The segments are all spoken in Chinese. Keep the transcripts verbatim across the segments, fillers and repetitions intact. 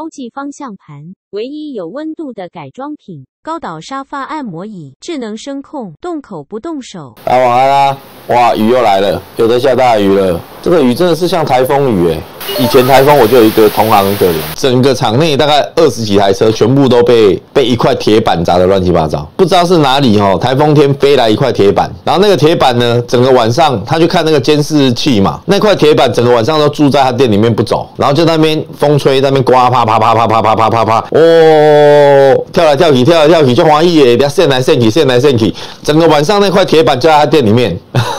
欧记方向盘，唯一有温度的改装品，高岛沙发按摩椅，智能声控，动口不动手。 大家晚安啦！哇，雨又来了，有的下大雨了。这个雨真的是像台风雨诶。以前台风我就有一个同行很可怜，整个场内大概二十几台车全部都被被一块铁板砸得乱七八糟，不知道是哪里哦。台风天飞来一块铁板，然后那个铁板呢，整个晚上他去看那个监视器嘛，那块铁板整个晚上都住在他店里面不走，然后就在那边风吹，在那边刮啪啪啪啪啪啪啪啪啪，哦，跳来跳去，跳来跳去就欢喜耶，线来线去，线来线去，整个晚上那块铁板就在他店里面，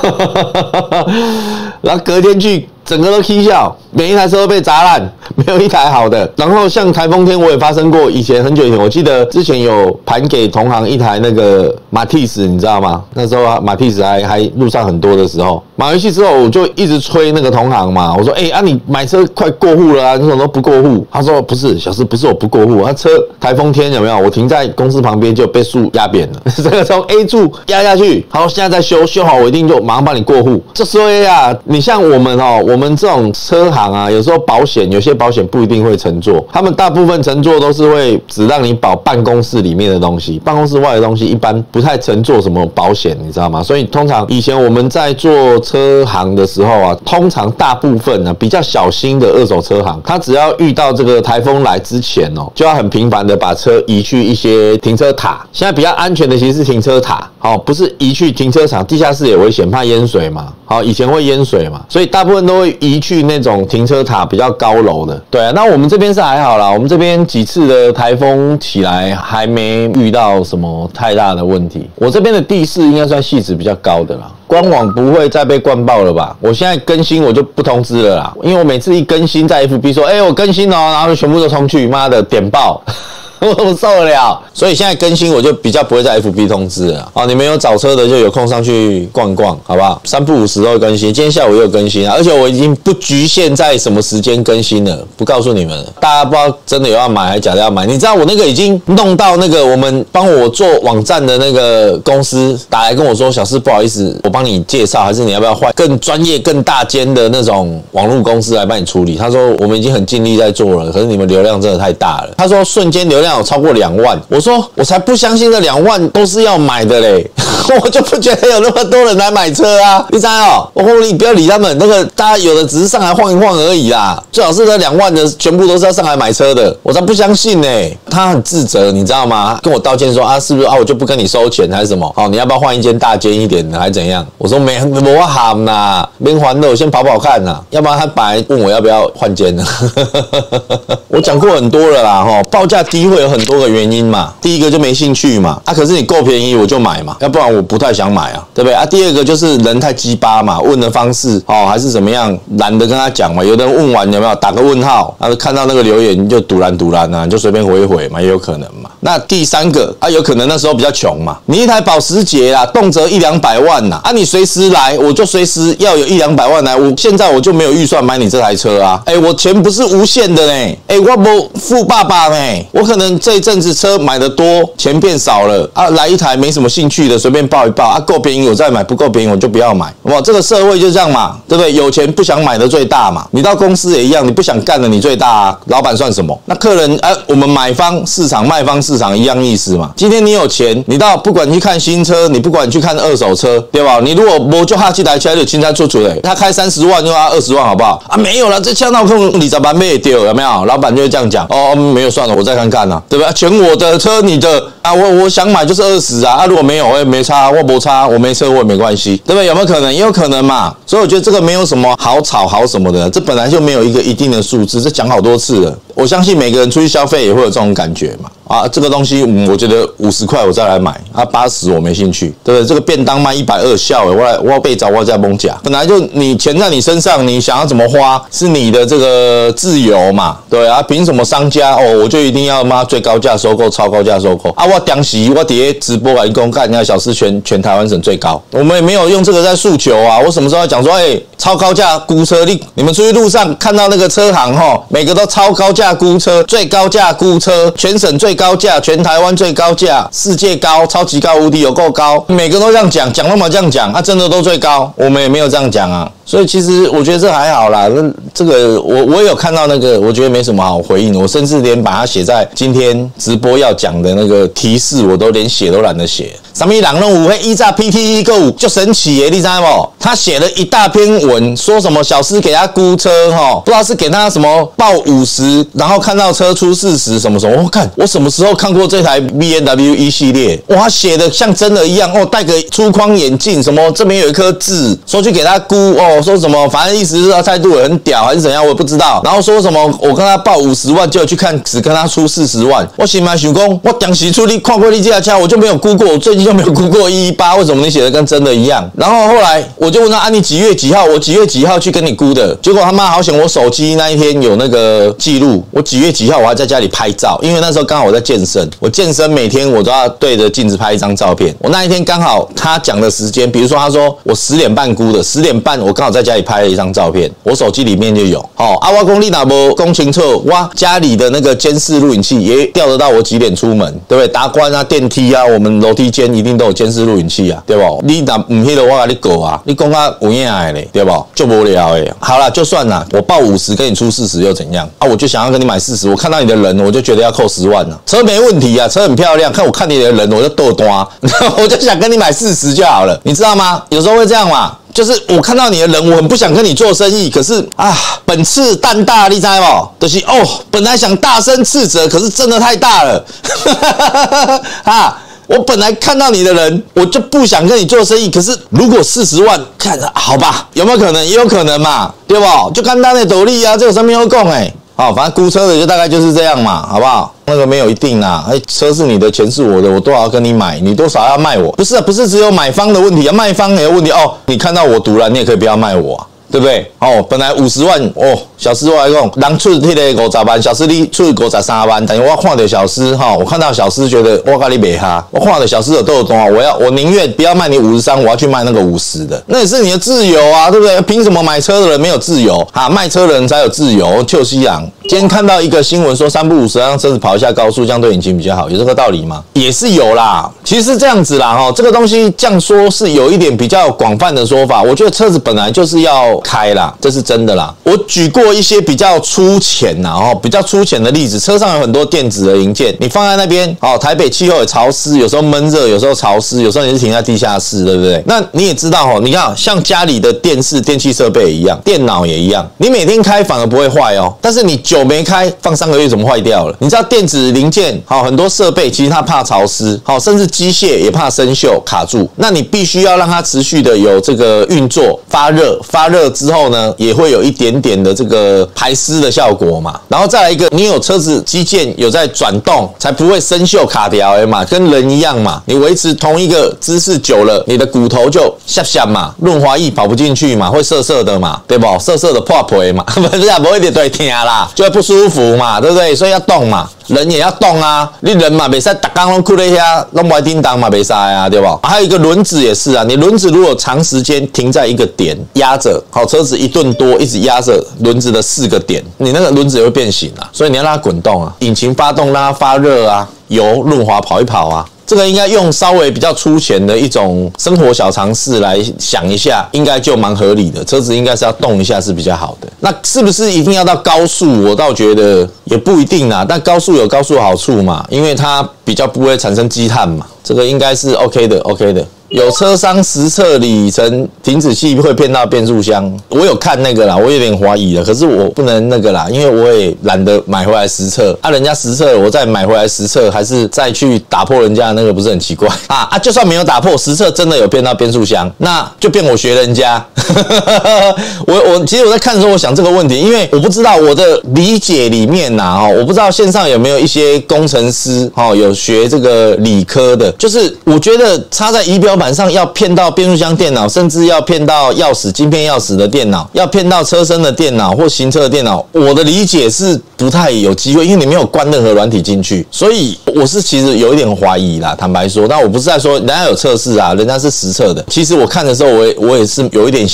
然后隔天去。整个都踢笑，每一台车都被砸烂，没有一台好的。然后像台风天我也发生过，以前很久以前，我记得之前有盘给同行一台那个马蒂斯，你知道吗？那时候马蒂斯还还路上很多的时候，买回去之后我就一直催那个同行嘛，我说：“哎、欸、啊，你买车快过户了啊，你怎么都不过户？”他说：“不是，小师不是我不过户，他车台风天有没有？我停在公司旁边就被树压扁了，这个从 A 柱压下去，好，现在在修，修好我一定就马上帮你过户。这所以啊，你像我们哦，我。”我们这种车行啊，有时候保险，有些保险不一定会承做，他们大部分承做都是会只让你保办公室里面的东西，办公室外的东西一般不太承做什么保险，你知道吗？所以通常以前我们在做车行的时候啊，通常大部分呢、啊、比较小心的二手车行，他只要遇到这个台风来之前哦，就要很频繁的把车移去一些停车塔。现在比较安全的其实是停车塔，好，不是移去停车场，地下室也危险，怕淹水嘛。好，以前会淹水嘛，所以大部分都会移去那种停车塔比较高楼的。对啊，那我们这边是还好啦，我们这边几次的台风起来还没遇到什么太大的问题。我这边的地势应该算系值比较高的啦，官网不会再被灌爆了吧？我现在更新我就不通知了啦，因为我每次一更新在 F B 说，哎、欸，我更新哦，然后就全部都冲去，妈的点爆。我怎么受得了？所以现在更新我就比较不会在 F B 通知了。好，你们有找车的就有空上去逛逛，好不好？三不五时都会更新，今天下午也有更新啊，而且我已经不局限在什么时间更新了，不告诉你们了。大家不知道真的有要买还是假的要买？你知道我那个已经弄到那个我们帮我做网站的那个公司打来跟我说，小师不好意思，我帮你介绍，还是你要不要换更专业、更大间的那种网络公司来帮你处理？他说我们已经很尽力在做了，可是你们流量真的太大了。他说瞬间流量有超过两万，我说我才不相信这两万都是要买的嘞，我就不觉得有那么多人来买车啊！你知道，我说你不要理他们，那个大家有的只是上来晃一晃而已啦，最好是那两万的全部都是要上来买车的，我才不相信呢、欸。他很自责，你知道吗？跟我道歉说啊，是不是啊？我就不跟你收钱还是什么？好，你要不要换一间大间一点的，还是怎样？我说没，我喊呐，没还的，我先跑跑看呐，要不然他本来问我要不要换间呢。我讲过很多了啦，哈，报价低会有很多个原因嘛，第一个就没兴趣嘛，啊，可是你够便宜我就买嘛，要不然我不太想买啊，对不对啊？第二个就是人太鸡巴嘛，问的方式哦还是怎么样，懒得跟他讲嘛，有的人问完有没有打个问号，然后看到那个留言就堵拦堵拦啊，就随便回一回嘛，也有可能嘛。那第三个啊，有可能那时候比较穷嘛，你一台保时捷啦，动辄一两百万呐，啊，你随时来，我就随时要有一两百万来，我现在我就没有预算买你这台车啊，哎，我钱不是无限的呢，哎，我不富爸爸呢，我可能这一阵子车买的多，钱变少了啊，来一台没什么兴趣的，随便报一报啊，够便宜我再买，不够便宜我就不要买，哇，这个社会就这样嘛，对不对？有钱不想买的最大嘛，你到公司也一样，你不想干的你最大啊，老板算什么？那客人啊，我们买方市场、卖方市场一样意思嘛。今天你有钱，你到不管你去看新车，你不管你去看二手车，对吧？你如果没就哈这台车就清仓出出嘞，他开三十万就要二十万，好不好？啊，没有了，这枪到空二十万卖掉，有没有？老板就会这样讲，哦，没有算了，我再看看啊，对吧？全我的车，你的啊，我我想买就是二十啊，啊，如果没有我也没差，我没差，我没车我也没关系，对不对？有没有可能？也有可能嘛。所以我觉得这个没有什么好吵好什么的，这本来就没有一个一定的数字，这讲好多次了。我相信每个人出去消费也会有这种感觉嘛。啊，这个东西，嗯，我觉得五十块我再来买，啊，八十我没兴趣，对不对？这个便当卖一百二，笑诶，我来我要被找我再蒙假，本来就你钱在你身上，你想要怎么花是你的这个自由嘛，对啊，凭什么商家哦我就一定要妈最高价收购、超高价收购啊？我当时我底下直播来公干，人家小吃全全台湾省最高，我们也没有用这个在诉求啊。我什么时候要讲说，哎、欸，超高价估车，你你们出去路上看到那个车行吼，每个都超高价估车，最高价估车，全省最高价，全台湾最高价，世界高，超级高无敌有够高，每个都这样讲，讲那么这样讲，啊，真的都最高，我们也没有这样讲啊。所以其实我觉得这还好啦，那这个我我也有看到那个，我觉得没什么好回应的，我甚至连把它写在今天直播要讲的那个提示，我都连写都懒得写。什么人弄有迄依照 P T E 购物就神奇耶，你知道不？他写了一大篇文，说什么小司给他估车哈，不知道是给他什么报五十，然后看到车出四十什么什么。我看我什么时候看过这台 B M W 一系列？哇，他写的像真的一样哦，戴个粗框眼镜，什么这边有一颗痣，说去给他估哦，说什么反正意思是他态度也很屌还是怎样，我也不知道。然后说什么我跟他报五十万，就去看只跟他出四十万。我心里想讲，我当时出你看过你这台车，我就没有估过，我最近就没有估过一一八，为什么你写的跟真的一样？然后后来我就问他啊，你几月几号？我几月几号去跟你估的？结果他妈好险，我手机那一天有那个记录，我几月几号我还在家里拍照，因为那时候刚好我在健身，我健身每天我都要对着镜子拍一张照片。我那一天刚好他讲的时间，比如说他说我十点半估的，十点半我刚好在家里拍了一张照片，我手机里面就有。哦，啊，我讲你若无讲清楚，我家里的那个监视录影器也调得到我几点出门，对不对？达官啊、电梯啊，我们楼梯间一定都有监视录影器啊，对不？你若唔迄个，我甲你告啊，你讲啊有影的嘞，对不？就无聊诶。好啦，就算啦，我报五十跟你出四十又怎样啊？我就想要跟你买四十，我看到你的人，我就觉得要扣十万了。车没问题啊，车很漂亮，看我看你的人，我就逗端，我就想跟你买四十就好了，你知道吗？有时候会这样嘛。就是我看到你的人，我很不想跟你做生意，可是啊，本次蛋大，你知道不？就是哦，本来想大声斥责，可是真的太大了，啊！我本来看到你的人，我就不想跟你做生意，可是如果四十万，看好吧，有没有可能？也有可能嘛，对不？就简单的道理啊，这有什么好讲诶？好，反正估车的就大概就是这样嘛，好不好？那个没有一定啦，哎，车是你的，钱是我的，我多少要跟你买，你多少要卖我？不是啊，不是只有买方的问题啊，卖方也有问题哦。你看到我独揽，你也可以不要卖我啊。对不对？哦，本来五十万哦，小司我来讲，人出迄个五十万，小司你出五十三万，但是我看到小司哈，我看到小司觉得我跟你没哈，我看到小司有多多，我要我宁愿不要卖你五十三，我要去卖那个五十的，那也是你的自由啊，对不对？凭什么买车的人没有自由啊？卖车的人才有自由。邱西洋今天看到一个新闻说，三不五时让车子跑一下高速，这样对引擎比较好，有这个道理吗？也是有啦，其实是这样子啦哈，这个东西这样说是有一点比较广泛的说法。我觉得车子本来就是要开啦，这是真的啦。我举过一些比较粗浅呐，哦，比较粗浅的例子，车上有很多电子的零件，你放在那边，哦，台北气候也潮湿，有时候闷热，有时候潮湿，有时候你是停在地下室，对不对？那你也知道哦，你看像家里的电视、电器设备也一样，电脑也一样，你每天开反而不会坏哦，但是你久没开，放三个月怎么坏掉了？你知道电子零件，好，很多设备其实它怕潮湿，好，甚至机械也怕生锈卡住，那你必须要让它持续的有这个运作，发热，发热之后呢，也会有一点点的这个排湿的效果嘛。然后再来一个，你有车子机件有在转动，才不会生锈卡掉的嘛，跟人一样嘛。你维持同一个姿势久了，你的骨头就下下嘛，润滑液跑不进去嘛，会涩涩的嘛，对不？涩涩的破皮嘛，不是啊，不会点对听啦，就会不舒服嘛，对不对？所以要动嘛。人也要动啊，你人嘛袂使逐工拢哭在遐，拢歪叮当嘛袂使啊，对不？还有一个轮子也是啊，你轮子如果长时间停在一个点压着，好，车子一顿多一直压着轮子的四个点，你那个轮子也会变形啊，所以你要让它滚动啊，引擎发动让它发热啊，油润滑跑一跑啊。这个应该用稍微比较粗浅的一种生活小常识来想一下，应该就蛮合理的。车子应该是要动一下是比较好的。那是不是一定要到高速？我倒觉得也不一定啦。但高速有高速的好处嘛，因为它比较不会产生积碳嘛，这个应该是 OK 的 ，OK 的。有车商实测里程停止器会骗到变速箱，我有看那个啦，我有点怀疑了，可是我不能那个啦，因为我也懒得买回来实测啊，人家实测我再买回来实测，还是再去打破人家的那个，不是很奇怪啊？啊，就算没有打破，实测真的有骗到变速箱，那就变我学人家。我我其实我在看的时候，我想这个问题，因为我不知道我的理解里面呐，哦，我不知道线上有没有一些工程师哦，有学这个理科的，就是我觉得插在仪表板上要骗到变速箱电脑，甚至要骗到钥匙、晶片钥匙的电脑，要骗到车身的电脑或行车的电脑，我的理解是不太有机会，因为你没有关任何软体进去，所以我是其实有一点怀疑啦，坦白说，但我不是在说人家有测试啊，人家是实测的。其实我看的时候，我也我也是有一点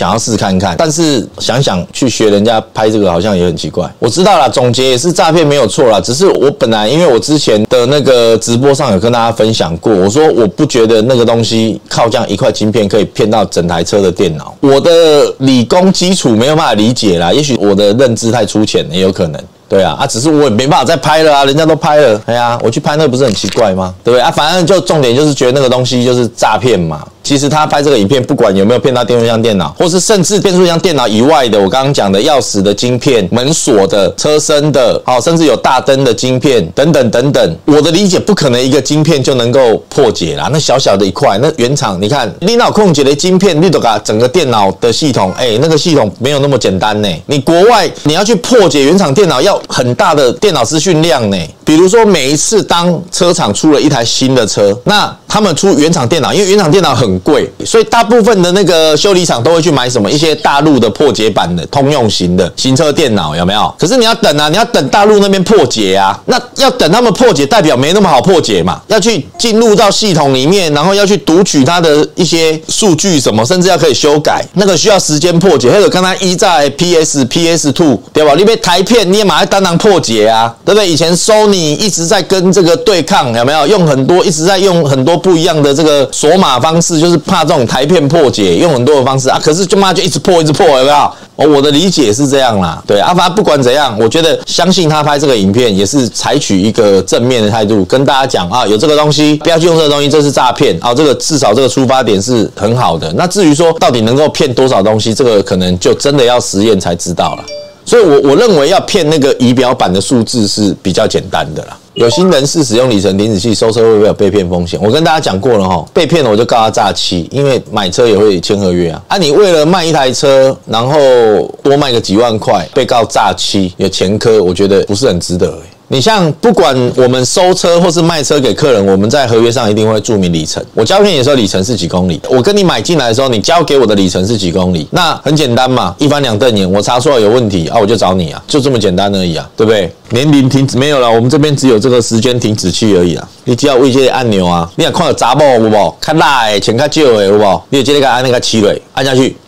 想要试看看，但是想想去学人家拍这个好像也很奇怪。我知道啦，总结也是诈骗没有错啦，只是我本来因为我之前的那个直播上有跟大家分享过，我说我不觉得那个东西靠这样一块晶片可以骗到整台车的电脑，我的理工基础没有办法理解啦，也许我的认知太粗浅，也有可能。对啊，啊，只是我也没办法再拍了啊，人家都拍了，哎呀，我去拍那个不是很奇怪吗？对不对啊？反正就重点就是觉得那个东西就是诈骗嘛。其实他拍这个影片，不管有没有骗到电速箱电脑，或是甚至变速箱电脑以外的，我刚刚讲的钥匙的晶片、门锁的、车身的，好，甚至有大灯的晶片等等等等。我的理解，不可能一个晶片就能够破解啦。那小小的一块，那原厂你看，你脑控解的晶片，你都把整个电脑的系统，哎，那个系统没有那么简单呢。你国外你要去破解原厂电脑，要很大的电脑资讯量呢。比如说每一次当车厂出了一台新的车，那他们出原厂电脑，因为原厂电脑很贵，所以大部分的那个修理厂都会去买什么一些大陆的破解版的通用型的行车电脑，有没有？可是你要等啊，你要等大陆那边破解啊，那要等他们破解，代表没那么好破解嘛，要去进入到系统里面，然后要去读取它的一些数据什么，甚至要可以修改，那个需要时间破解。还有刚才依在 P S、P S 二 对吧？你被台片你也马上当然破解啊，对不对？以前 Sony 一直在跟这个对抗，有没有？用很多一直在用很多不一样的这个锁码方式，就是怕这种台片破解，用很多的方式啊。可是就妈就一直破，一直破，有没有？哦，我的理解是这样啦，对啊，反正不管怎样，我觉得相信他拍这个影片也是采取一个正面的态度，跟大家讲啊，有这个东西，不要去用这个东西，这是诈骗啊。这个至少这个出发点是很好的。那至于说到底能够骗多少东西，这个可能就真的要实验才知道了。所以我，我我认为要骗那个仪表板的数字是比较简单的啦。有心人士使用里程停止器收车会不会有被骗风险？我跟大家讲过了齁，被骗了我就告他诈欺，因为买车也会签合约啊。啊，你为了卖一台车，然后多卖个几万块，被告诈欺有前科，我觉得不是很值得欸。你像不管我们收车或是卖车给客人，我们在合约上一定会注明里程。我交给你的时候里程是几公里，我跟你买进来的时候，你交给我的里程是几公里，那很简单嘛，一翻两瞪眼，我查出来有问题啊，我就找你啊，就这么简单而已啊，对不对？年龄停止没有了，我们这边只有这个时间停止器而已啊。你只要为这个按钮啊，你想看到查某有无？较辣的，钱较少的有无？你就这个按那个七蕊，按下去。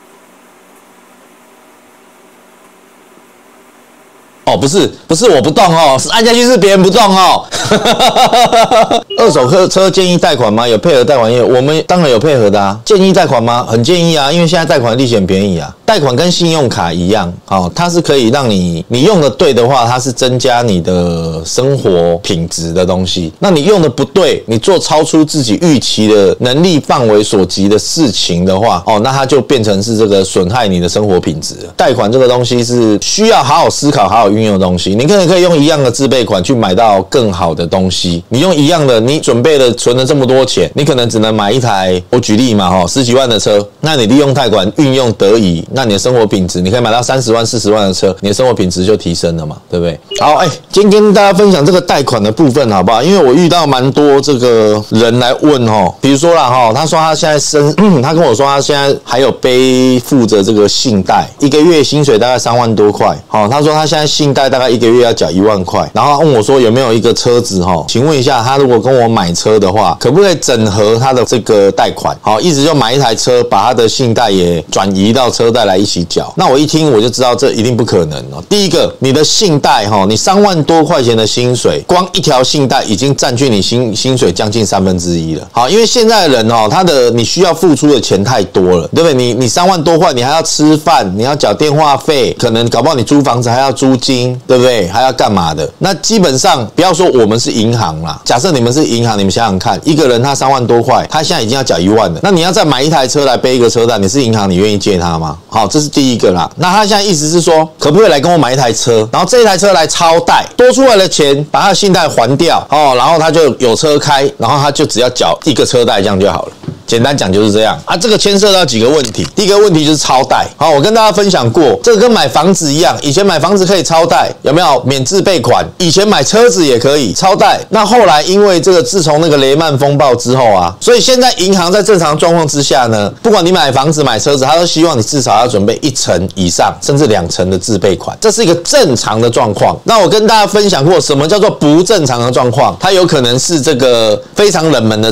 哦，不是，不是我不动哦，是按下去是别人不动哦。二手车车建议贷款吗？有配合贷款业务，我们当然有配合的啊。建议贷款吗？很建议啊，因为现在贷款利息很便宜啊。贷款跟信用卡一样，哦，它是可以让你你用的对的话，它是增加你的生活品质的东西。那你用的不对，你做超出自己预期的能力范围所及的事情的话，哦，那它就变成是这个损害你的生活品质了。贷款这个东西是需要好好思考、好好运用的东西。你可能可以用一样的自备款去买到更好的东西。你用一样的，你准备了存了这么多钱，你可能只能买一台，我举例嘛，哈，十几万的车，那你利用贷款运用得宜。那你的生活品质，你可以买到三十万、四十万的车，你的生活品质就提升了嘛，对不对？好，哎、欸，今天跟大家分享这个贷款的部分，好不好？因为我遇到蛮多这个人来问哦，比如说啦哈，他说他现在生，他跟我说他现在还有背负着这个信贷，一个月薪水大概三万多块，好，他说他现在信贷大概一个月要缴一万块，然后问我说有没有一个车子哈，请问一下，他如果跟我买车的话，可不可以整合他的这个贷款？好，意思就买一台车，把他的信贷也转移到车贷来一起缴。那我一听我就知道这一定不可能哦。第一个，你的信贷哈，你三万多块钱的薪水，光一条信贷已经占据你薪薪水将近三分之一了。好，因为现在的人哦，他的你需要付出的钱太多了，对不对？你你三万多块，你还要吃饭，你要缴电话费，可能搞不好你租房子还要租金，对不对？还要干嘛的？那基本上不要说我们是银行啦，假设你们是银行，你们想想看，一个人他三万多块，他现在已经要缴一万了，那你要再买一台车来背一个车贷，你是银行，你愿意借他吗？好，这是第一个啦。那他现在意思是说，可不可以来跟我买一台车，然后这一台车来超贷，多出来的钱把他的信贷还掉哦，然后他就有车开，然后他就只要缴一个车贷，这样就好了。简单讲就是这样啊，这个牵涉到几个问题。第一个问题就是超贷。好，我跟大家分享过，这个跟买房子一样，以前买房子可以超贷，有没有免自备款？以前买车子也可以超贷。那后来因为这个自从那个雷曼风暴之后啊，所以现在银行在正常状况之下呢，不管你买房子买车子，他都希望你至少要准备一成以上，甚至两成的自备款，这是一个正常的状况。那我跟大家分享过，什么叫做不正常的状况？它有可能是这个非常冷门的车，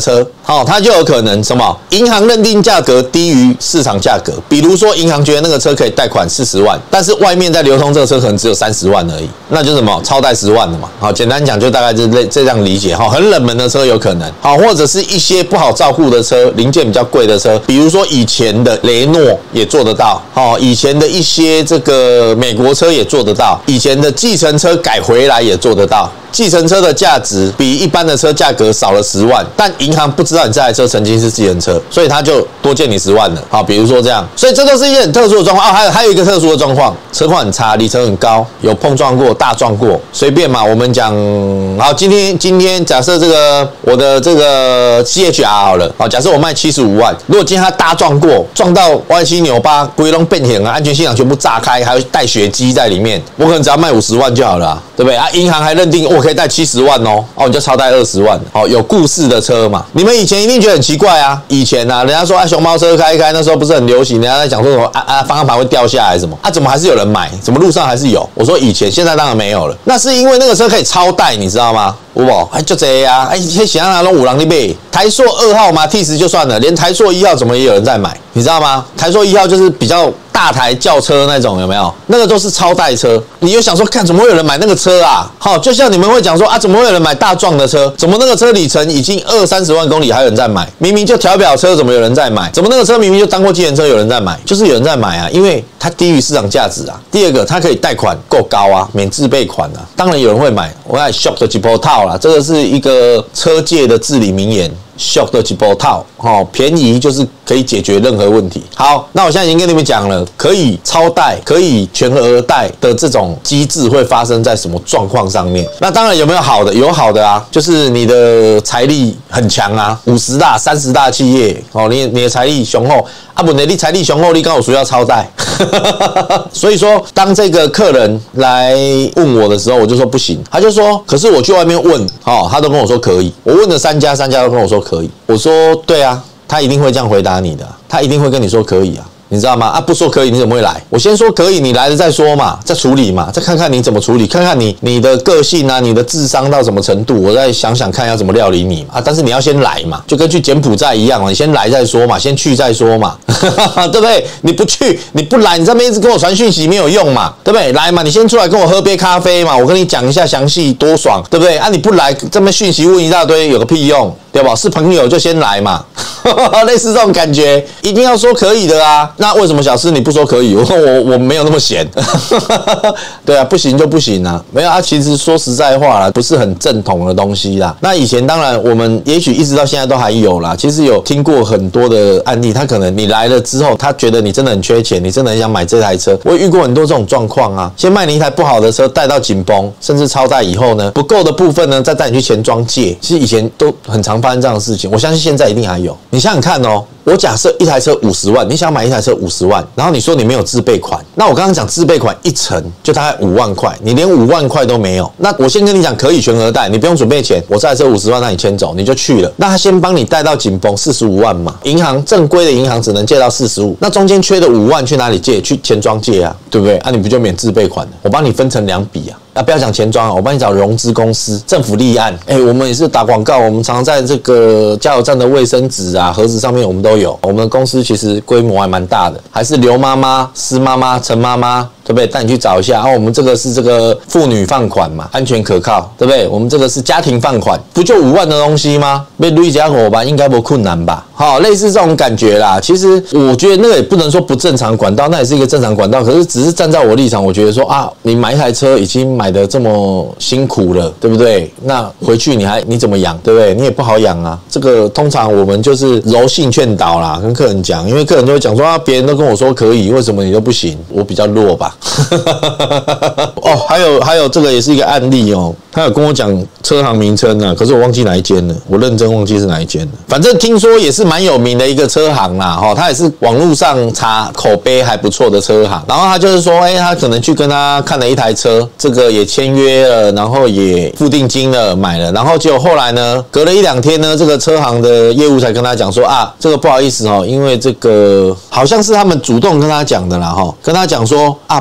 好、哦，它就有可能什么？银行认定价格低于市场价格，比如说银行觉得那个车可以贷款四十万，但是外面在流通这个车可能只有三十万而已，那就是什么？超贷十万的嘛。好、哦，简单讲就大概是这这样理解哈、哦。很冷门的车有可能，好、哦，或者是一些不好照顾的车，零件比较贵的车，比如说以前的雷诺也做得到，哦，以前的一些这个美国车也做得到，以前的计程车改回来也做得到。计程车的价值比一般的车价格少了十万，但银行不知道你这台车曾经是计程车，所以他就多借你十万了。好，比如说这样，所以这都是一些很特殊的状况啊。还有还有一个特殊的状况，车况很差，里程很高，有碰撞过、大撞过，随便嘛。我们讲，好，今天今天假设这个我的这个 C H R 好了，好，假设我卖七十五万，如果今天它大撞过，撞到歪七扭八，规拢变形啊，安全气囊全部炸开，还有带血迹在里面，我可能只要卖五十万就好了、啊，对不对啊？银行还认定我可以贷七十万哦，哦，你就超贷二十万，哦，有故事的车嘛。你们以前一定觉得很奇怪啊，以前啊，人家说啊，熊猫车开一开，那时候不是很流行，人家在讲说什么啊啊，方向盘会掉下来什么啊，怎么还是有人买？怎么路上还是有？我说以前，现在当然没有了。那是因为那个车可以超贷，你知道吗？有无？哎，就这样啊，哎，想要拿五郎的呗。台塑二号嘛 ，T 十就算了，连台塑一号怎么也有人在买，你知道吗？台塑一号就是比较大台轿车那种，有没有？那个都是超贷车。你就想说，看怎么会有人买那个车啊？好，就像你们会讲说啊，怎么会有人买大撞的车？怎么那个车里程已经二三十万公里还有人在买？明明就调表车，怎么有人在买？怎么那个车明明就当过计程车有人在买？就是有人在买啊，因为它低于市场价值啊。第二个，它可以贷款够高啊，免自备款啊，当然有人会买。我看 shock 的几波套啦，这个是一个车界的至理名言。shock 的几波套，哦，便宜就是可以解决任何问题。好，那我现在已经跟你们讲了，可以超贷、可以全额贷的这种机制会发生在什么状况上面？那当然有没有好的？有好的啊，就是你的财力很强啊，五十大、三十大企业，哦，你你的财力雄厚啊，不，你财力雄厚，你刚好需要超贷。所以说，当这个客人来问我的时候，我就说不行，他就说，可是我去外面问，哦，他都跟我说可以。我问了三家，三家都跟我说可以。我说对啊，他一定会这样回答你的，他一定会跟你说可以啊。你知道吗？啊，不说可以，你怎么会来？我先说可以，你来了再说嘛，再处理嘛，再看看你怎么处理，看看你你的个性啊，你的智商到什么程度，我再想想看要怎么料理你嘛。啊，但是你要先来嘛，就跟去柬埔寨一样嘛，你先来再说嘛，先去再说嘛，对不对？你不去，你不来，你这边一直跟我传讯息没有用嘛，对不对？来嘛，你先出来跟我喝杯咖啡嘛，我跟你讲一下详细多爽，对不对？啊，你不来，这边讯息问一大堆，有个屁用，对吧？是朋友就先来嘛。类似这种感觉，一定要说可以的啊。那为什么小师你不说可以？我我我没有那么闲。对啊，不行就不行啊。没有啊，其实说实在话啦，不是很正统的东西啦。那以前当然我们也许一直到现在都还有啦。其实有听过很多的案例，他可能你来了之后，他觉得你真的很缺钱，你真的很想买这台车。我遇过很多这种状况啊。先卖你一台不好的车，贷到紧绷，甚至超贷以后呢，不够的部分呢，再带你去钱庄借。其实以前都很常发生这样的事情，我相信现在一定还有。你想想看哦，我假设一台车五十万，你想买一台车五十万，然后你说你没有自备款，那我刚刚讲自备款一成就大概五万块，你连五万块都没有，那我先跟你讲可以全额贷，你不用准备钱，我这台车五十万让你签走，你就去了，那他先帮你贷到紧绷四十五万嘛，银行正规的银行只能借到四十五，那中间缺的五万去哪里借？去钱庄借啊，对不对？啊，你不就免自备款了？我帮你分成两笔啊。啊，不要讲钱庄啊，我帮你找融资公司，政府立案。哎、欸，我们也是打广告，我们常常在这个加油站的卫生纸啊、盒子上面我们都有。我们的公司其实规模还蛮大的，还是刘妈妈、施妈妈、陈妈妈，对不对？带你去找一下。啊，我们这个是这个妇女放款嘛，安全可靠，对不对？我们这个是家庭放款，不就五万的东西吗？被累加伙伴应该不困难吧？好，类似这种感觉啦。其实我觉得那个也不能说不正常管道，那也是一个正常管道。可是只是站在我立场，我觉得说啊，你买一台车已经买买的这么辛苦了，对不对？那回去你还你怎么养，对不对？你也不好养啊。这个通常我们就是柔性劝导啦，跟客人讲，因为客人就会讲说啊，别人都跟我说可以，为什么你都不行？我比较弱吧。哦，还有还有这个也是一个案例哦，他有跟我讲车行名称啊，可是我忘记哪一间了，我认真忘记是哪一间了。反正听说也是蛮有名的一个车行啦，哈，他也是网络上查口碑还不错的车行。然后他就是说，哎，他可能去跟他看了一台车，这个也签约了，然后也付定金了，买了，然后结果后来呢，隔了一两天呢，这个车行的业务才跟他讲说啊，这个不好意思哦，因为这个好像是他们主动跟他讲的啦，哈，跟他讲说啊，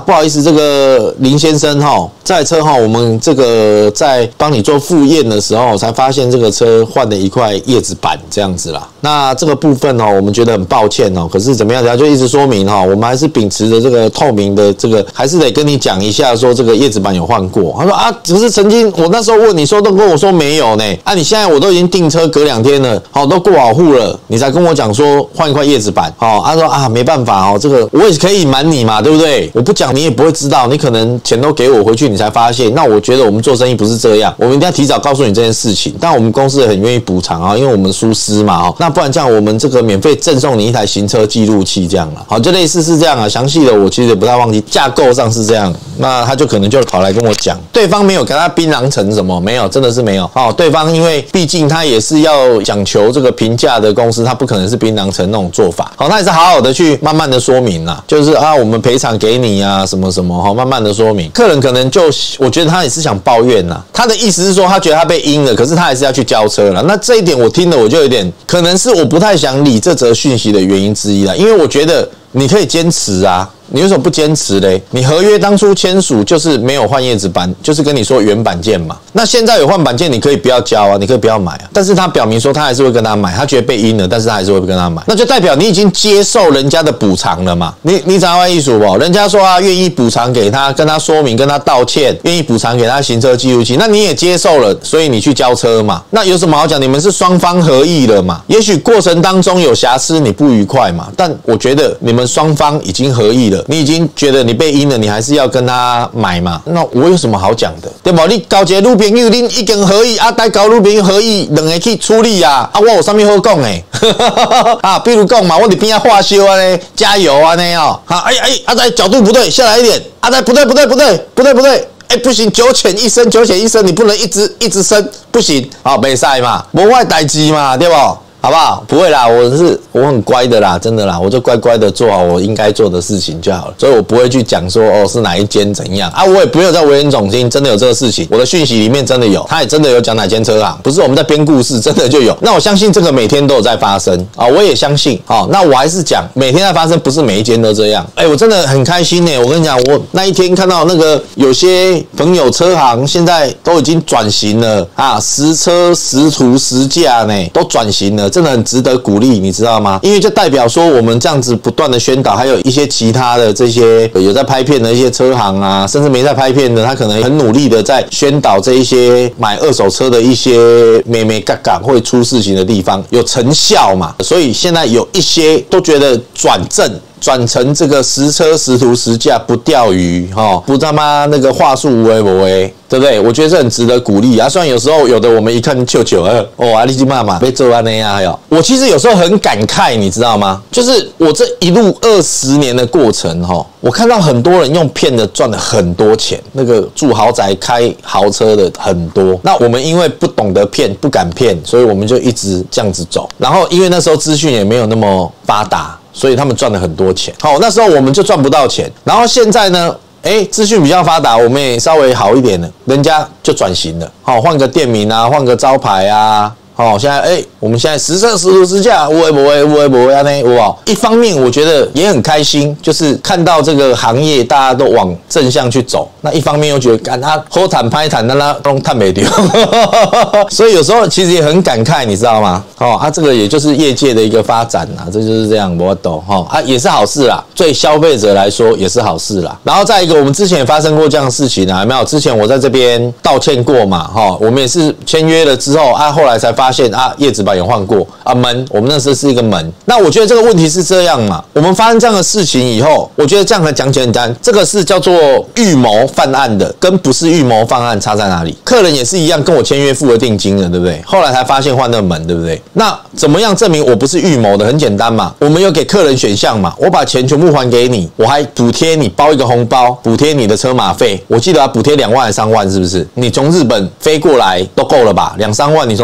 不好意思，这个林先生哈，这台车哈，我们这个在帮你做复验的时候，才发现这个车换了一块叶子板这样子啦。那这个部分哦，我们觉得很抱歉哦，可是怎么样？然后就一直说明哈，我们还是秉持着这个透明的这个，还是得跟你讲一下，说这个叶子板有换过。他说啊，只是曾经我那时候问你说，都跟我说没有呢。啊，你现在我都已经订车隔两天了，好，都过好户了，你才跟我讲说换一块叶子板。好，他说啊，没办法哦，这个我也可以瞒你嘛，对不对？我不讲你也不会知道，你可能钱都给我回去，你才发现。那我觉得我们做生意不是这样，我们一定要提早告诉你这件事情。但我们公司也很愿意补偿啊，因为我们疏失嘛，哦，那不然这样我们这个免费赠送你一台行车记录器这样了。好，就类似是这样啊，详细的我其实也不太忘记，架构上是这样。那他就可能就跑来跟我讲，对方没有跟他槟榔成什么，没有，真的是没有。哦，对方因为毕竟他也是要讲求这个评价的公司，他不可能是槟榔成那种做法。好，他也是好好的去慢慢的说明啦，就是啊，我们赔偿给你啊，什么什么，好，慢慢的说明。客人可能就我觉得他也是想抱怨啦，他的意思是说他觉得他被阴了，可是他还是要去交车了。那这一点我听了我就有点，可能是我不太想理这则讯息的原因之一啦，因为我觉得你可以坚持啊。你为什么不坚持嘞？你合约当初签署就是没有换叶子板，就是跟你说原板件嘛。那现在有换板件，你可以不要交啊，你可以不要买啊。但是他表明说他还是会跟他买，他觉得被阴了，但是他还是会跟他买，那就代表你已经接受人家的补偿了嘛。你你知道意思不？人家说啊，愿意补偿给他，跟他说明，跟他道歉，愿意补偿给他行车记录器，那你也接受了，所以你去交车嘛。那有什么好讲？你们是双方合意了嘛？也许过程当中有瑕疵，你不愉快嘛，但我觉得你们双方已经合意了，你已经觉得你被阴了，你还是要跟他买嘛？那我有什么好讲的，对吧？你交一个女朋友，恁已经合意啊，带交女朋友合意，两个去处理啊。啊，我有啥物好讲诶？啊，比如讲嘛，我伫边仔化修啊呢，加油啊呢哦。啊，哎哎，啊在角度不对，下来一点。啊在不对不对不对不对不对。哎，不行，九浅一深，九浅一深，你不能一直一直深，不行。好，没赛嘛，无我的代志嘛，对不？好不好？不会啦，我是我很乖的啦，真的啦，我就乖乖的做好我应该做的事情就好了，所以我不会去讲说哦是哪一间怎样啊，我也没有在委员总经真的有这个事情，我的讯息里面真的有，他也真的有讲哪间车行，不是我们在编故事，真的就有。那我相信这个每天都有在发生啊，我也相信啊，那我还是讲每天在发生，不是每一间都这样。哎，我真的很开心呢，我跟你讲，我那一天看到那个有些朋友车行现在都已经转型了啊，实车实图实价呢都转型了。真的很值得鼓励，你知道吗？因为就代表说我们这样子不断的宣导，还有一些其他的这些有在拍片的一些车行啊，甚至没在拍片的，他可能很努力的在宣导这一些买二手车的一些眉眉角角会出事情的地方有成效嘛，所以现在有一些都觉得转正。转成这个实车实图实价，不钓鱼哈，不他妈那个话术无为不为，对不对？我觉得这很值得鼓励啊。虽然有时候有的我们一看就糗呃，哦，阿里基妈妈被做完那样哟。我其实有时候很感慨，你知道吗？就是我这一路二十年的过程哈，我看到很多人用骗的赚了很多钱，那个住豪宅开豪车的很多。那我们因为不懂得骗，不敢骗，所以我们就一直这样子走。然后因为那时候资讯也没有那么发达。所以他们赚了很多钱，好，那时候我们就赚不到钱。然后现在呢，哎，资讯比较发达，我们也稍微好一点了，人家就转型了，好，换个店名啊，换个招牌啊。好，现在哎、欸，我们现在实车实图实价，无为不为，无为不为啊呢，哇！一方面我觉得也很开心，就是看到这个行业大家都往正向去走。那一方面又觉得，干他好谈拍谈，但他都探没掉，所以有时候其实也很感慨，你知道吗？哦，啊，这个也就是业界的一个发展啊，这就是这样，我懂哈啊，也是好事啦，对消费者来说也是好事啦。然后再一个，我们之前也发生过这样的事情啊，有没有？之前我在这边道歉过嘛，哈，我们也是签约了之后啊，后来才发。发现啊，叶子板有换过啊，门我们那时候是一个门。那我觉得这个问题是这样嘛，我们发生这样的事情以后，我觉得这样来讲简单，这个是叫做预谋犯案的，跟不是预谋犯案差在哪里？客人也是一样，跟我签约付了定金了，对不对？后来才发现换那个门，对不对？那怎么样证明我不是预谋的？很简单嘛，我们有给客人选项嘛，我把钱全部还给你，我还补贴你包一个红包，补贴你的车马费，我记得要补贴两万还是三万，是不是？你从日本飞过来都够了吧？两三万你从日本飞过来。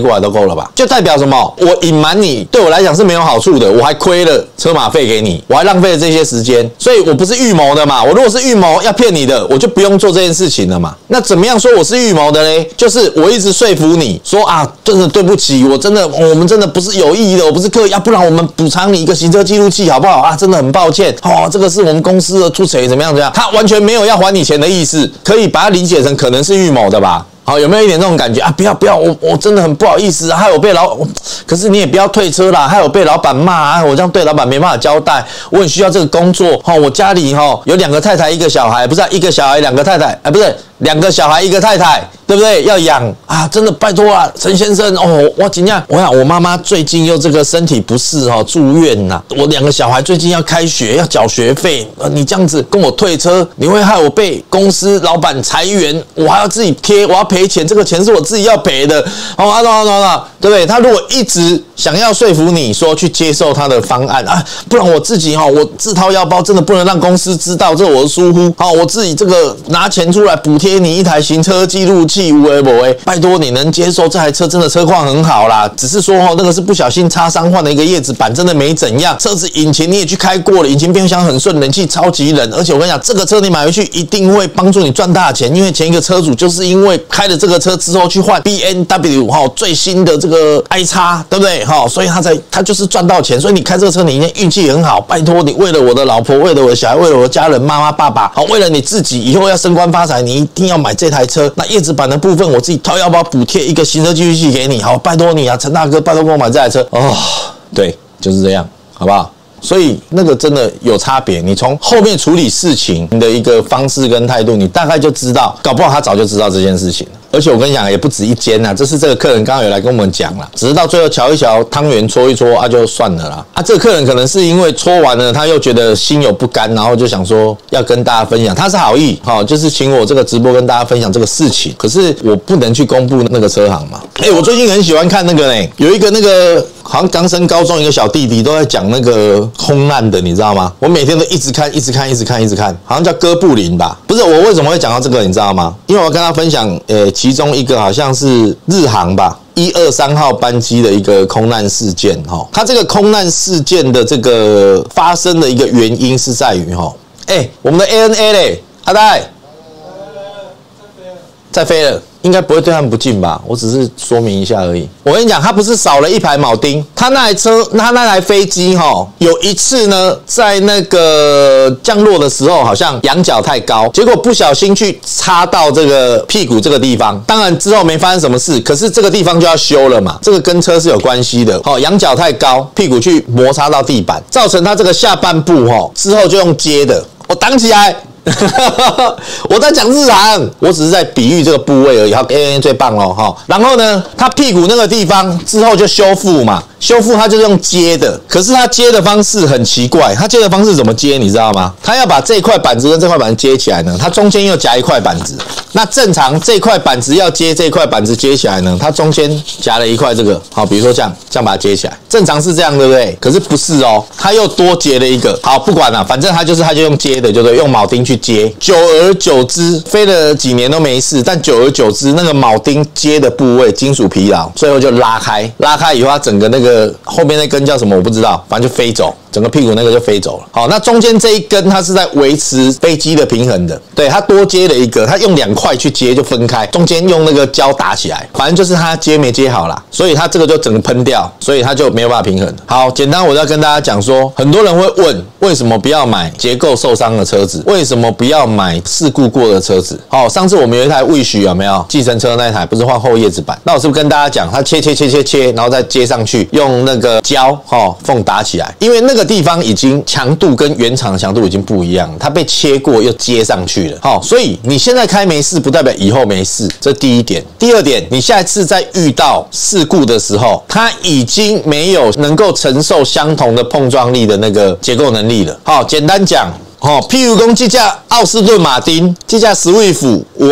过来都够了吧？就代表什么？我隐瞒你，对我来讲是没有好处的，我还亏了车马费给你，我还浪费了这些时间，所以我不是预谋的嘛。我如果是预谋要骗你的，我就不用做这件事情了嘛。那怎么样说我是预谋的嘞？就是我一直说服你说啊，真的对不起，我真的我们真的不是有意的，我不是刻意，要不然我们补偿你一个行车记录器好不好啊？真的很抱歉哦，这个是我们公司的出谁怎么样怎么样，他完全没有要还你钱的意思，可以把它理解成可能是预谋的吧？好，有没有一点这种感觉啊？不要不要，我我真的很不好意思啊，害我被老，可是你也不要退车啦，害我被老板骂啊，我这样对老板没办法交代，我很需要这个工作哈，我家里哈有两个太太一个小孩，不是、啊、一个小孩两个太太，哎不是两个小孩一个太太，对不对？要养啊，真的拜托啊，陈先生哦，我今天我想我妈妈最近又这个身体不适哈，住院呐、啊，我两个小孩最近要开学要缴学费，你这样子跟我退车，你会害我被公司老板裁员，我还要自己贴，我要赔。赔钱，这个钱是我自己要赔的，哦，啊，懂啊，懂啊，对不对？他如果一直想要说服你说去接受他的方案啊，不然我自己哈，我自掏腰包，真的不能让公司知道，这是我的疏忽，好，我自己这个拿钱出来补贴你一台行车记录器，无为不为，拜托你能接受这台车真的车况很好啦，只是说哈，那个是不小心擦伤换了一个叶子板，真的没怎样，车子引擎你也去开过了，引擎变速箱很顺，冷气超级冷，而且我跟你讲，这个车你买回去一定会帮助你赚大钱，因为前一个车主就是因为开了这个车之后去换 B M W 哈最新的这个 i 叉，对不对哈？所以他才他就是赚到钱，所以你开这个车你一定运气很好。拜托你为了我的老婆，为了我的小孩，为了我的家人，妈妈爸爸，好，为了你自己以后要升官发财，你一定要买这台车。那叶子板的部分我自己掏腰包补贴一个行车记录器给你，好，拜托你啊，陈大哥，拜托给我买这台车哦。对，就是这样，好不好？所以那个真的有差别，你从后面处理事情的一个方式跟态度，你大概就知道，搞不好他早就知道这件事情了。而且我跟你讲，也不止一间呐，这是这个客人刚刚有来跟我们讲啦，只是到最后瞧一瞧，汤圆搓一搓啊，就算了啦。啊，这个客人可能是因为搓完了，他又觉得心有不甘，然后就想说要跟大家分享，他是好意，哈、哦，就是请我这个直播跟大家分享这个事情。可是我不能去公布那个车行嘛。哎、欸，我最近很喜欢看那个呢，有一个那个好像刚升高中一个小弟弟都在讲那个空难的，你知道吗？我每天都一直看，一直看，一直看，一直看，好像叫哥布林吧？不是，我为什么会讲到这个，你知道吗？因为我跟他分享，呃。其中一个好像是日航吧，一二三号班机的一个空难事件哈。它这个空难事件的这个发生的一个原因是在于哈，哎，我们的 A N A 嘞，阿呆，在飞了。应该不会对他们不敬吧？我只是说明一下而已。我跟你讲，他不是少了一排铆钉，他那台车，他那台飞机哈，有一次呢，在那个降落的时候，好像仰角太高，结果不小心去插到这个屁股这个地方。当然之后没发生什么事，可是这个地方就要修了嘛，这个跟车是有关系的。好，仰角太高，屁股去摩擦到地板，造成他这个下半部哈，之后就用接的，我挡起来。我在讲日航，我只是在比喻这个部位而已。好 ，A N A 最棒了哈。然后呢，它屁股那个地方之后就修复嘛，修复它就是用接的。可是它接的方式很奇怪，它接的方式怎么接？你知道吗？它要把这块板子跟这块板子接起来呢，它中间又夹一块板子。那正常这块板子要接这块板子接起来呢，它中间夹了一块这个，好，比如说这样，这样把它接起来。正常是这样，对不对？可是不是哦，它又多接了一个。好，不管了，反正它就是它就用接的，就对，用铆钉去接。久而久之，飞了几年都没事，但久而久之，那个铆钉接的部位金属疲劳，最后就拉开，拉开以后，它整个那个后面那根叫什么我不知道，反正就飞走。整个屁股那个就飞走了。好，那中间这一根它是在维持飞机的平衡的，对，它多接了一个，它用两块去接就分开，中间用那个胶打起来，反正就是它接没接好啦，所以它这个就整个喷掉，所以它就没有办法平衡。好，简单我要跟大家讲说，很多人会问为什么不要买结构受伤的车子，为什么不要买事故过的车子。好，上次我们有一台Wish有没有计程车那一台不是换后叶子板，那我是不是跟大家讲它切切切切切，然后再接上去用那个胶齁缝打起来，因为那个地方已经强度跟原厂的强度已经不一样了，它被切过又接上去了。好，所以你现在开没事不代表以后没事，这第一点。第二点，你下一次在遇到事故的时候，它已经没有能够承受相同的碰撞力的那个结构能力了。好，简单讲，好，譬如说这架奥斯顿马丁，这架 Swift 哇。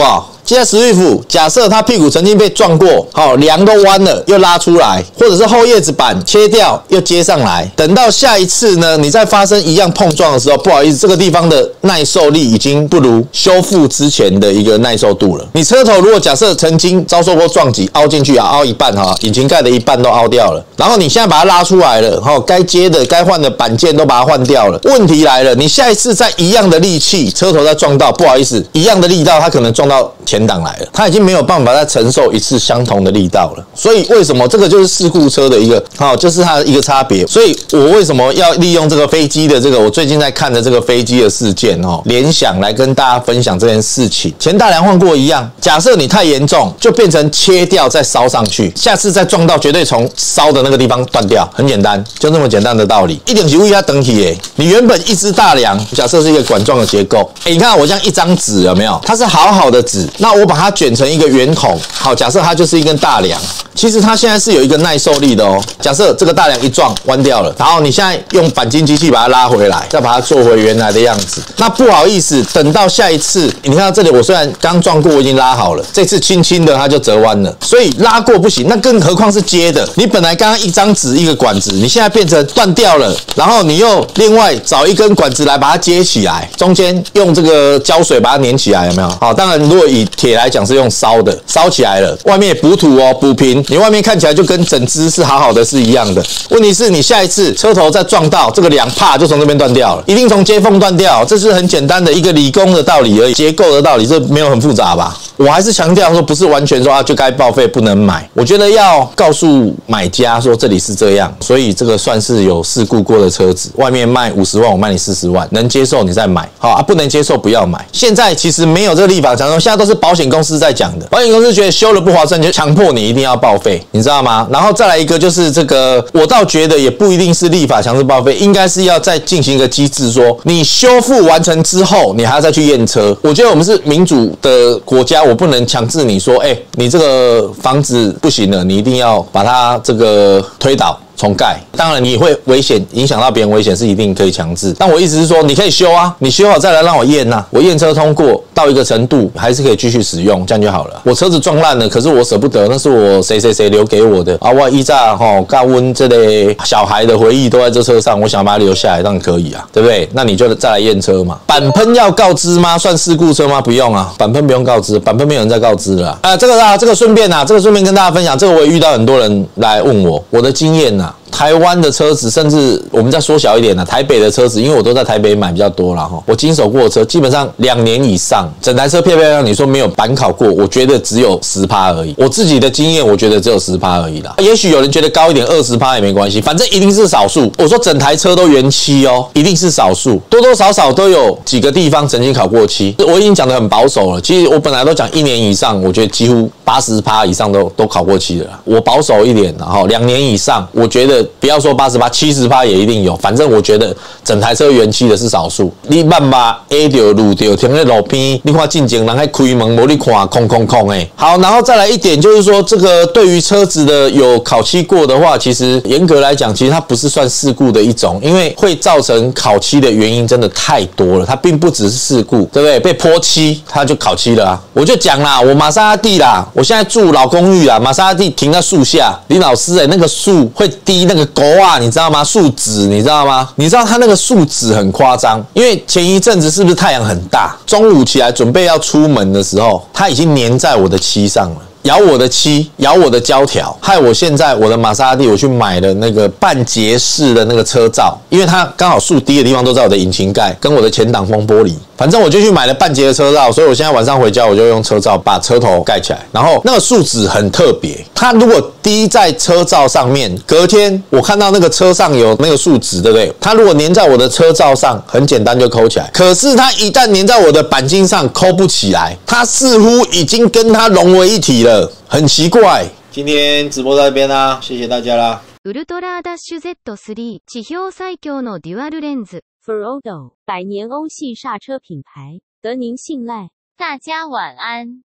接下来史瑞夫，假设它屁股曾经被撞过，好、哦，梁都弯了，又拉出来，或者是后叶子板切掉又接上来，等到下一次呢，你再发生一样碰撞的时候，不好意思，这个地方的耐受力已经不如修复之前的一个耐受度了。你车头如果假设曾经遭受过撞击，凹进去啊，凹一半哈，引擎盖的一半都凹掉了，然后你现在把它拉出来了，哈，该接的、该换的板件都把它换掉了。问题来了，你下一次再一样的力气，车头再撞到，不好意思，一样的力道，它可能撞到前挡来了，它已经没有办法再承受一次相同的力道了。所以为什么这个就是事故车的一个，好，就是它的一个差别。所以我为什么要利用这个飞机的这个，我最近在看的这个飞机的事件哦，联想来跟大家分享这件事情。前大梁换过一样，假设你太严重，就变成切掉再烧上去，下次再撞到绝对从烧的那个地方断掉，很简单，就这么简单的道理。一点是为它等体诶，你原本一支大梁，假设是一个管状的结构，哎，你看我这样一张纸有没有？它是好好的纸，那我把它卷成一个圆筒，好，假设它就是一根大梁。其实它现在是有一个耐受力的哦。假设这个大梁一撞弯掉了，然后你现在用钣金机器把它拉回来，再把它做回原来的样子。那不好意思，等到下一次，你看到这里，我虽然刚撞过，我已经拉好了，这次轻轻的它就折弯了，所以拉过不行。那更何况是接的，你本来刚刚一张纸一个管子，你现在变成断掉了，然后你又另外找一根管子来把它接起来，中间用这个胶水把它粘起来，有没有？好，当然如果以铁来讲是用烧的，烧起来了，外面也补土哦，补平。你外面看起来就跟整只是好好的是一样的，问题是你下一次车头再撞到这个梁，啪就从这边断掉了，一定从接缝断掉，这是很简单的一个理工的道理而已，结构的道理，这没有很复杂吧？我还是强调说，不是完全说啊就该报废不能买，我觉得要告诉买家说这里是这样，所以这个算是有事故过的车子，外面卖五十万，我卖你四十万，能接受你再买，好啊，不能接受不要买。现在其实没有这个立法讲说，现在都是保险公司在讲的，保险公司觉得修了不划算，就强迫你一定要报废，你知道吗？然后再来一个就是这个，我倒觉得也不一定是立法强制报废，应该是要再进行一个机制，说你修复完成之后，你还要再去验车。我觉得我们是民主的国家，我不能强制你说，哎、欸，你这个房子不行了，你一定要把它这个推倒。重盖，当然你会危险，影响到别人危险是一定可以强制。但我意思是说，你可以修啊，你修好再来让我验呐、啊，我验车通过到一个程度，还是可以继续使用，这样就好了。我车子撞烂了，可是我舍不得，那是我谁谁谁留给我的啊，我依照哈高温这类小孩的回忆都在这车上，我想把它留下来，当然可以啊，对不对？那你就再来验车嘛。板喷要告知吗？算事故车吗？不用啊，板喷不用告知，板喷没有人在告知了啊。啊这个啊，这个顺便啊，这个顺便跟大家分享，这个我也遇到很多人来问我我的经验呐。台湾的车子，甚至我们再缩小一点呢、啊，台北的车子，因为我都在台北买比较多啦哈。我经手过的车，基本上两年以上，整台车漂漂亮，你说没有板考过，我觉得只有 百分之十 而已。我自己的经验，我觉得只有 百分之十 而已啦。也许有人觉得高一点 百分之二十 也没关系，反正一定是少数。我说整台车都原漆哦，一定是少数，多多少少都有几个地方曾经考过漆。我已经讲得很保守了，其实我本来都讲一年以上，我觉得几乎 百分之八十 以上都都考过漆的啦。我保守一点，然后两年以上，我觉得不要说 百分之八十、七十 也一定有，反正我觉得整台车原漆的是少数。你慢把 A 掉、路掉，停在路边，你看进前人还开门，无你看空空空诶。好，然后再来一点就是说，这个对于车子的有烤漆过的话，其实严格来讲，其实它不是算事故的一种，因为会造成烤漆的原因真的太多了，它并不只是事故，对不对？被泼漆，它就烤漆了啊。我就讲啦，我玛莎拉蒂啦，我现在住老公寓啦，玛莎拉蒂停在树下，林老师诶，那个树会滴那个狗啊，你知道吗？树脂，你知道吗？你知道它那个树脂很夸张，因为前一阵子是不是太阳很大，中午起来准备要出门的时候，它已经粘在我的漆上了。咬我的漆，咬我的胶条，害我现在我的玛莎拉蒂，我去买了那个半截式的那个车罩，因为它刚好树低的地方都在我的引擎盖跟我的前挡风玻璃，反正我就去买了半截的车罩，所以我现在晚上回家我就用车罩把车头盖起来。然后那个树脂很特别，它如果滴在车罩上面，隔天我看到那个车上有那个树脂，对不对？它如果粘在我的车罩上，很简单就抠起来。可是它一旦粘在我的钣金上，抠不起来，它似乎已经跟它融为一体了。很奇怪，今天直播到这边啦，谢谢大家啦。 ウルトラダッシュ ゼットスリー 地表最強のデュアルレンズ Ferodo 百年欧系刹车品牌，得您信赖。 大家晚安。